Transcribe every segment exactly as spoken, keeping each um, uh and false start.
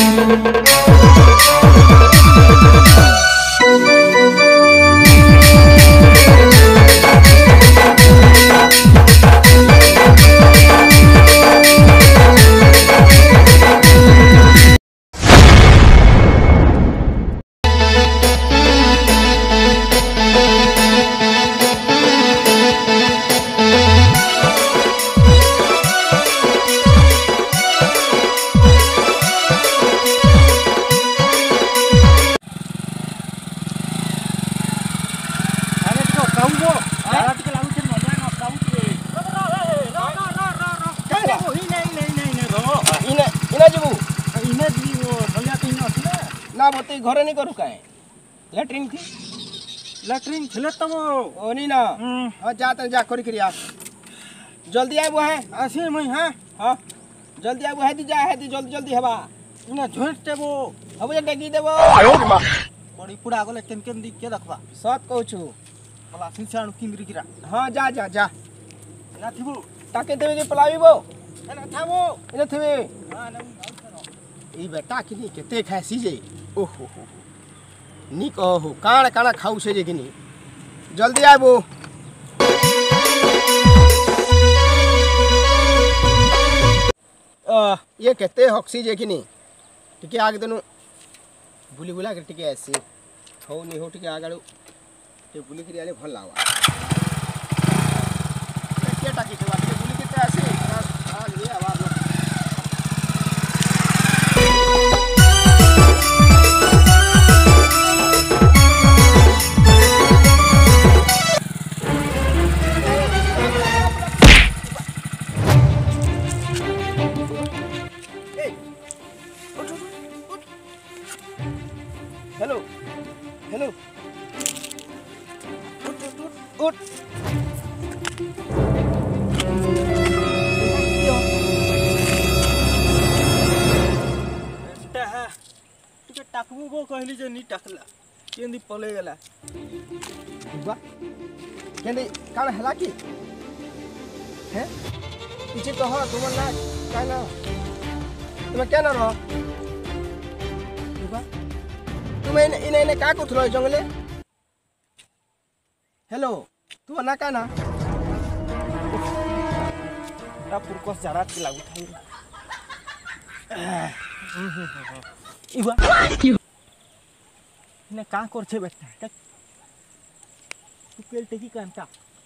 घरे नहीं करू काहे लैट्रिन थी लैट्रिन थिले तब ओनी ना हां जा त जा करी करिया जल्दी आबो है आसी मई हां हां जल्दी आबो है दी जा है दी जल्दी जल्दी हवा इना झोंट देबो अब जे डेगी देबो आयो मा पड़ी पुड़ा गले केन केन दी के देखबा सत कहू छु भला सिंचाणु किंद्री गिरा हां जा जा जा ना थिबो ताके देबे जे पलावीबो ना थाबो इने थिबे हां ना ई बेटा किनी केते खासी जे ओहो हो नी कहो काण काण खाऊ से जे किनी जल्दी आबो आ ये केते हक्सी जे किनी टिके आगे देनु बुली बुला के टिके आसी हो नी हो टिके आगाडू ते बुली करी आले भल लावा के टाकी के बात बुली केते आसी आ ये आवाज हेलो हेलो उठ उठ उठ बेटा है तुके टाकबो बो कहली जे नी टाकला केंदी पले गेला बा केंदी काण हला की हैं पीछे कहो तुम ना का ना तुम क्या ना रहो बा तुम इन इन इन का कुछ रहो जंगले हेलो तुम ना का ना रा पुरकोस जरा के लागू थाई इबा ने का करछे बेटा तू पेल टेकी कांता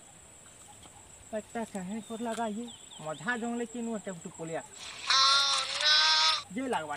बेटा काहे कर लगा ये मझा जंगले किनु टेपटू पोलिया जे लागबा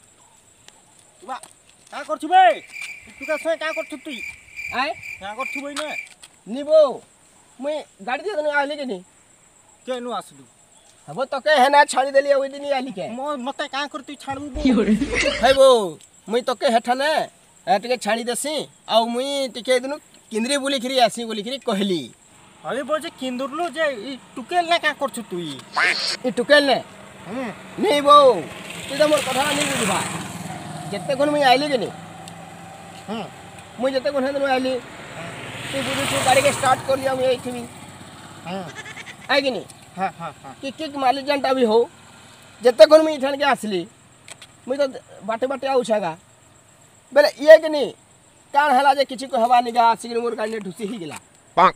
इबा का करछु बे तू का से का करछु तू आय का करछु बे ने निबो मैं गाड़ी दे दने आले के नहीं केनु आसलु हबो तो के है ना छाड़ी देली ओइ दिन आली के म मते का कर तू छाड़बू बो है बो मैं तो के हेठने टिके छाड़ी देसी आ मुई टिके दिनु किंद्री बुली खरी आसी बुली खरी कहली अरे बो जे किंदुरलु जे ई टुकेल ना का करछु तू ई टुकेल ने हम नहीं बो तू तो मोर कथा नहीं बुझबा जत्ते कोन मैं आइली के नहीं हम मुई जत्ते कोन है आइली तू बुझु तू गाड़ी के स्टार्ट कर लिया मैं थी हां आइ कि नहीं हां हां हां कि कि मालिक जानता भी हो जत्ते कोन मैं इठन के आसली मुई तो बाटे बाटे आउ छगा बेले ये कि नहीं कान हला जे किछि को हवा निगा सिगन मोर गाड़ी ने ढुसी ही गेला पाक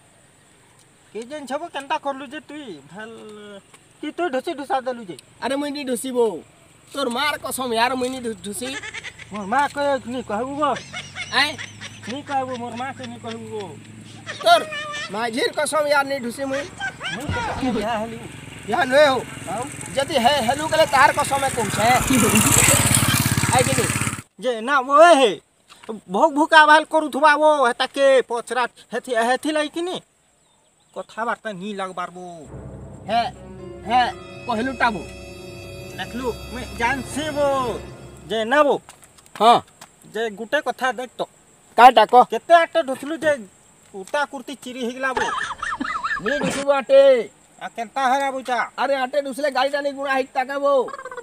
के जन छबो कंता करलु जे तू भल कि तू ढुसी ढुसा देलु जे अरे मुई नी ढुसीबो तोर मार कसम यार मुई नी ढुसी मोर मां कहे नी कहबू बो आय नी कहबू मोर मां के नी कहबू बो तोर माझीर कसम यार नी ढुसी मुई मुई के बियाह हली या नय हो हां जति है हेलु गले तार कसम है कोन छे आइ कि नहीं जे ना वो हे भोग भूका भाल करू थुबा वो हेता के पछरा हेथि हेथि लाई कि नी कथा वार्ता नी लगबार बो है है कहलु टाबू देखलु मैं जान से वो जे ना वो हां जे गुटे कथा देख तो काटा को केते आटे ढुसलु जे कुर्ता कुर्ती चिरी हिगला बो नी ढुसी बाटे आ केनता हरा बुचा अरे आटे ढुसले गाड़ी टानी गुणा हिकता का वो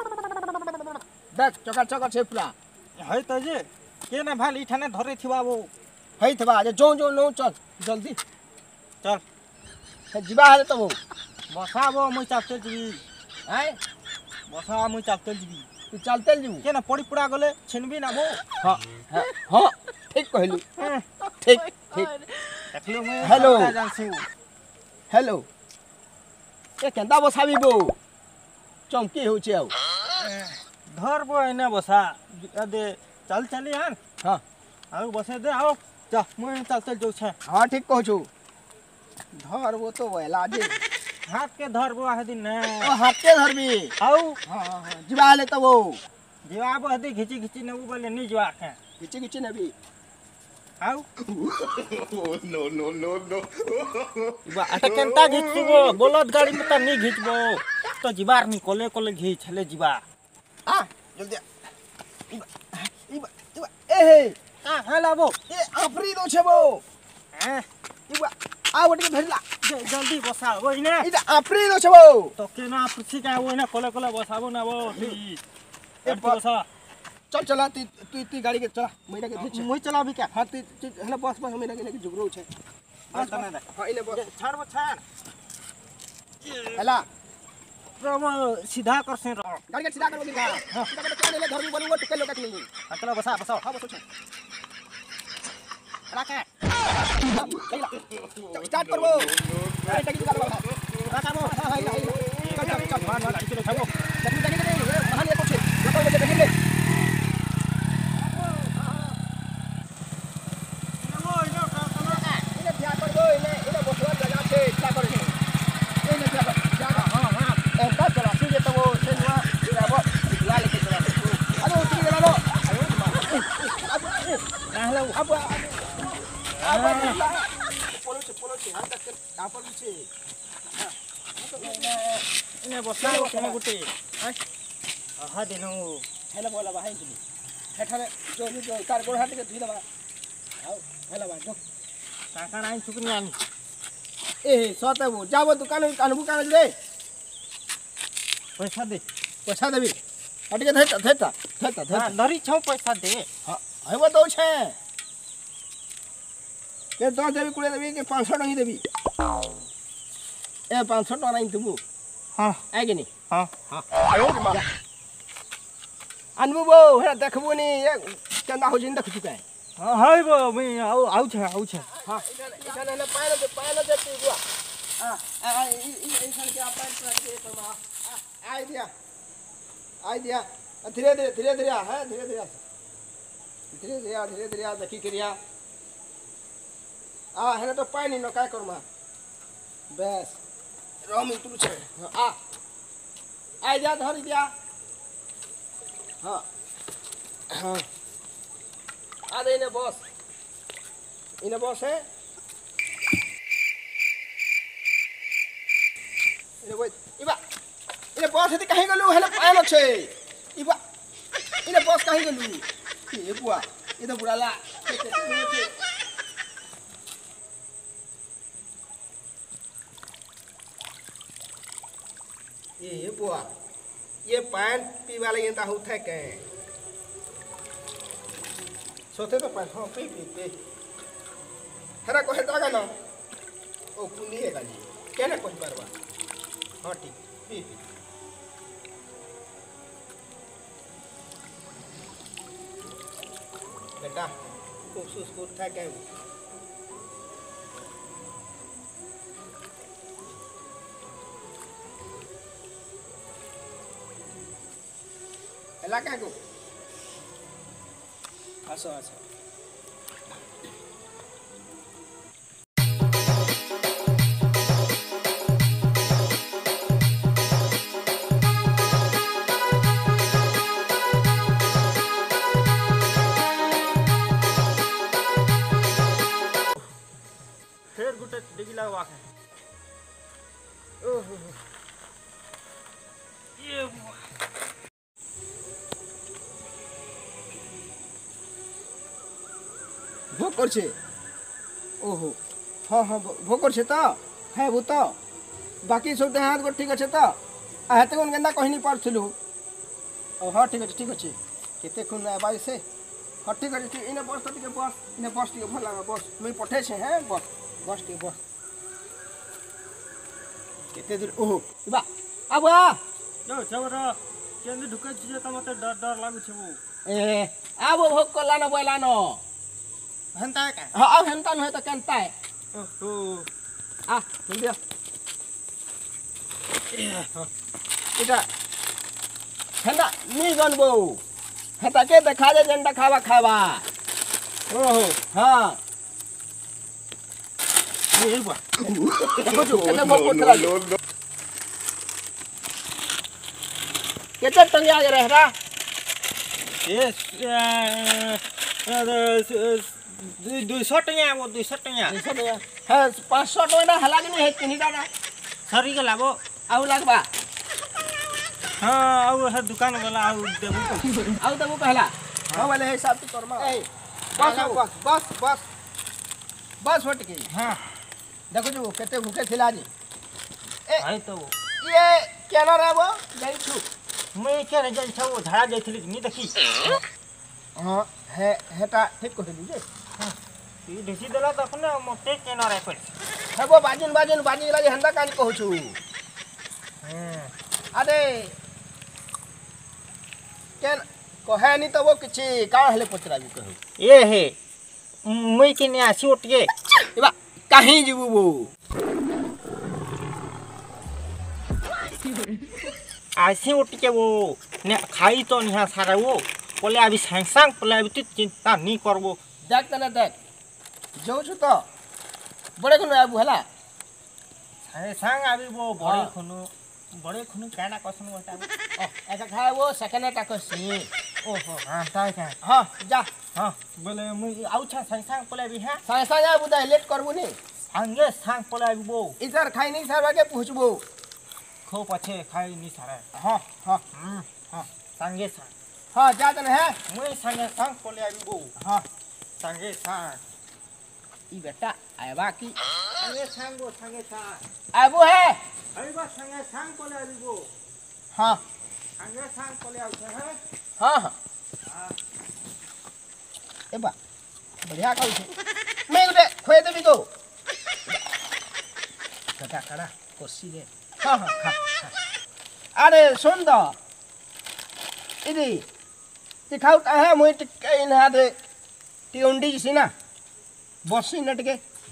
देख चका चका छेपला है त जे के ना भाल इठाने धरे थिबा वो है थबा जे जो जो नो चल जल्दी चल है जिबा है तो वो बसा वो मुई चापते जीबी आय बसा मुई चापते जीबी तू चलते जीव के ना पड़ी पुड़ा गले छिनबी ना वो हाँ हाँ हाँ ठीक कहलू ठीक ठीक देखलो मैं हेलो। जानसु हेलो ए केंदा बसाबी बो चमकी होचे आउ धर बो एने बसा दे चल चली यार हाँ आउ बसे दे आओ जा मैं चल चल जो छे हाँ ठीक कहू छु धर वो तो वेला जे हाथ के धर बो आ दिन ने ओ हाथे धरबी आउ हाँ हाँ हाँ जीवा ले तो वो जीवा बो हदी घिची घिची ने बोले नी जीवा के किची किची नबी आउ no, no, no, no. बा अटा केनता घिचबो बोलत गाड़ी में त नी घिचबो तो जीवार नी कोले कोले घिच ले जीवा आ जल्दी इबा इबा इबा ए का हला बो ए आफरी दो छे बो हैं इबा आ वटी धरला जल्दी बसा हो इने इदा आफरी दो छे बो तो के ना पुछी का वो ना कोले कोले बसाबो ना वो ए बसा चल चला ती तू ती गाड़ी के चला मैडा के धीच मुई चलाबी क्या हां ती हला बस बस मैडा के जुगरो छे बस तना दे हां इने बस छाड़ बो छाड़ हला प्रभु सीधा कर से गाड़ी के सीधा कर बोली हां सीधा कर के ले घर में बोलूंगा टुके लोग के नहीं अकला बसा बसा हां बस छे रखे स्टार्ट कर वो गाड़ी टकी कर बा रखा बो हां हां चल चल चल मार मार खींच लो छाबो टकी टकी नहीं हां ये कुछ लोग मुझे देखेंगे इने ध्यान कर दो इने इने बसवा जगह छे क्या कर इने ध्यान कर जागा हां हां ऐसा चला सीधे तो वो से हुआ ये वो ला लेके चला अरे उतरी गला लो हेलो अब अब पोलो से पोलो से हाथ तक डापर पीछे इने बसा के गुटी हा दिनो हेला बोला भाई तुम हेठाने जो जो कार गोड़ हाथ के धुई दबा आओ हेला बा जो काका नाई चुकनी आनी ए सते वो जाबो दुकान अनबु कान दे पैसा दे पैसा देबी अटके धैता धैता धैता हां धैता धरी छौ पैसा दे हां हेबो दो छे के दस देबी कुड़े देबी के पाँच सौ नहीं देबी ए पाँच सौ टका नहीं तुमु हां आगे नहीं हां हां आयो मा अनबु बो हेला देखबो नी ए केंदा हो जिन देख चुका है हां हाय बो मैं आउ आउ छे आउ छे हां इधर इधर पायल दे पायल दे तू बुआ हां आ इंसान के अपन के तो मा आई दिया आई दिया धीरे धीरे धीरे धीरे है धीरे धीरे धीरे धीरे धीरे धीरे देखी करिया आ है तो पानी न काय करमा बस रमी तू छे आ आई जा धरी दिया हां हां आ दे ने बॉस इने बॉस है इने वो इबा इने बॉस है कहीं गलु हेले पायल छे इबा इने बॉस कहीं गलु ए बुआ ये तो बुराला ए बुआ ये पान पी वाले ये ता होता के सोते तो पान हां पी पी पी हरा को हेता का ना ओ कुनी है गाली केने कोई परवा हां ठीक पी पी बेटा खूब सुस को उठा के एला का को आसो आसो फिर गुटे डिगी लगवा के ओहो ये भोग करछे ओहो हाँ हाँ भोग करछे तो है वो तो बाकी सब तो हाथ को ठीक अच्छे तो आ हेते कोन गेंदा कहिनी पारथिलु ओ हाँ ठीक अच्छे ठीक अच्छे केते खुन आबाज से हाँ ठीक अच्छे ठीक इने बस तो टिके बस इने बस टिके भल लागा बस मुई पठे छे हैं बस बस टिके बस केते दूर ओहो बा आबा जो चवर केंद्र ढुके छिए त मते डर डर लागु छ वो ए आबो भोग कला न बोला न हंता का हां हेंता न त केनता है ओहो आ जल्दी आ इटा हेंता नी गनबो हेता के देखा जे जंडा खावा खावा ओहो हां ये बा देखो जो केते no, भोग no, कोतरा no, no. केते टंगिया जे रहरा ये दुई सौ टंगा वो दुई सौ टंगा दुई सौ टका है पाँच सौ टका हला कि नहीं है किनी दादा सरी के लाबो आउ लागबा हां आउ हर दुकान वाला आउ देबो आउ देबो पहला हां वाले हिसाब से करमा ए बस बस बस बस बस हट के हां देखो जो केते भूखे थिला जी ए आई तो ये केना रहबो जाई छु मैं के रे जाई छौ झाड़ा जाइथिली नी देखी हां हे हेटा ठीक कह दीजिए ई ढिसी देला त अपने मते केना रे पर हेबो बाजिन बाजिन बाजी लागे हंदा कान कहू छु हां अरे केन कहे नी तो वो किछि का हले पचराबी कहू ए हे मैं के ने आसी उठिए एबा कहीं जीबू वो आसी उठिए वो ने खाई तो निहा सारा वो बोले अभी सांग सांग बोले अभी चिंता नहीं करबो देख तने देख जो छु तो बड़े कोन आबू हला सांग सांग अभी वो बड़े खुनु बड़े खुनु काना कसनु होता ओ ऐसा खाए वो सेकंड का कसी ओहो हां ताई का हां जा हां बोले मुई आउ छ सांग सांग बोले अभी हां साया साया बुदा लेट करबू नी सांगे सांग बोले अभी वो इधर खाई नहीं सारा के पूछबू खो पछे खाई नहीं सारा हां हां हम्म हां सांगे सांग हां जा तने है मुई सांगे सांग बोले अभी वो हां सांगे सांग ई बेटा आएबा की सांगे सांग वो सांगे सांग आबू है अभी बस सांगे सांग बोले अभी वो हां सांगे सांग बोले आउ छ है हां हां एबा बढ़िया कहू छे मैं उठे खोए देबी को कटा करा कोसी रे हां हां खा अरे सुन द इदी ती खाउता है मुई टिके इनहा दे ती उंडी सिना बसी नटके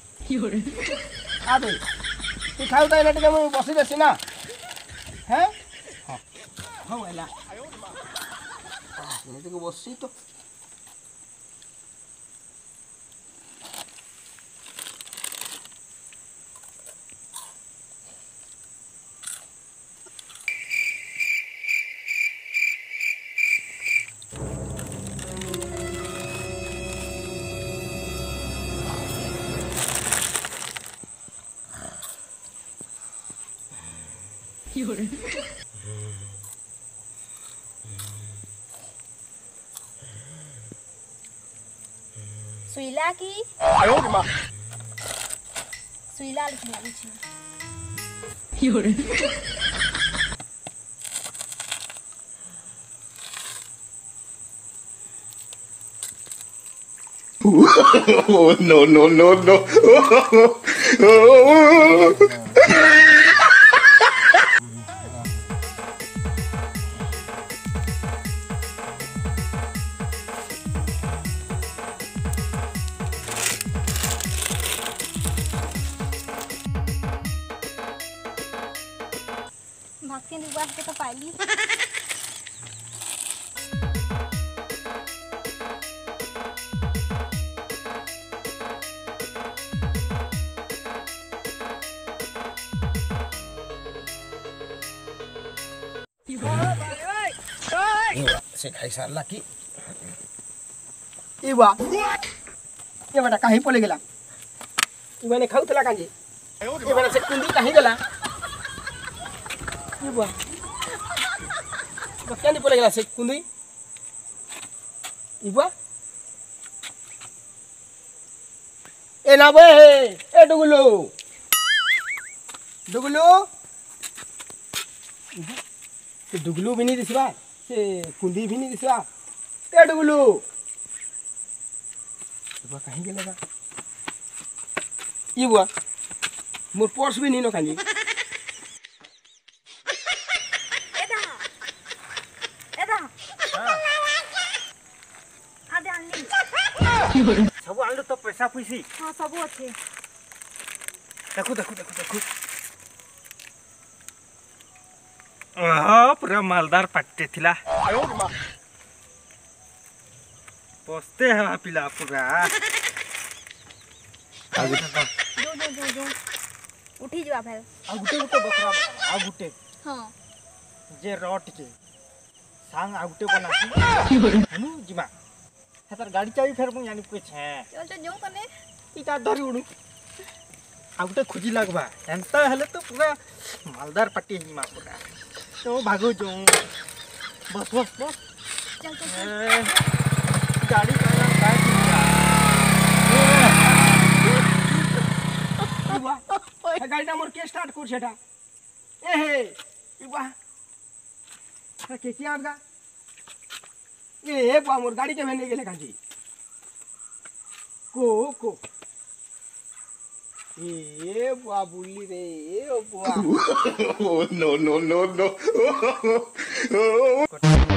आदे ती खाउता नटके मुई बसी रे सिना हैं हां हां वाला ini tuh bos itu Suila की ayo di mah सुईला लिखना भी छी Oh, no, no, no, no. भागते निवास के तो पाली से खाई सारला की इबा ये बेटा कहीं पले गेला इबा ने खाउतला कांजी ये बेटा से कुंडी कहीं गेला इबा बक्का नहीं पले गेला से कुंडी इबा ए ना बे ए डुगुलो डुगुलो ते डुगुलो भी नहीं दिसबा से कुंडी भी नहीं दिसबा ए डुगुलो इबा कहीं गेला बा इबा मोर पर्स भी नहीं न कांजी सब आलू तो पैसा पैसी हाँ सब अच्छे देखो देखो देखो देखो हाँ पूरा मालदार पट्टे थिला पोस्ते हवा पिला पूरा आगु जो जो जो जो उठी जा फिर आगुटे गुटे बकरा बकरा आगुटे हाँ जे रट के सांग आगुटे बना हनु जिमा हेतार गाड़ी चाबी फेर मु यानी कुछ है चल चल जो कने इटा धरी उडू आगुटे खुजी लागबा एंता हेले तो पूरा मालदार पट्टी जिमा पूरा तो भागो जो बस बस बस चल चल ए, गाड़ी का काय ইবা গাড়িটা মোর কে স্টার্ট করছে এটা এ হে ইবা কে কি আদগা এ এ বা মোর গাড়ি কে ভেনে গেলে কাজি কো কো এ বা বুল্লি রে এ ও বা Oh, no, no, no, no.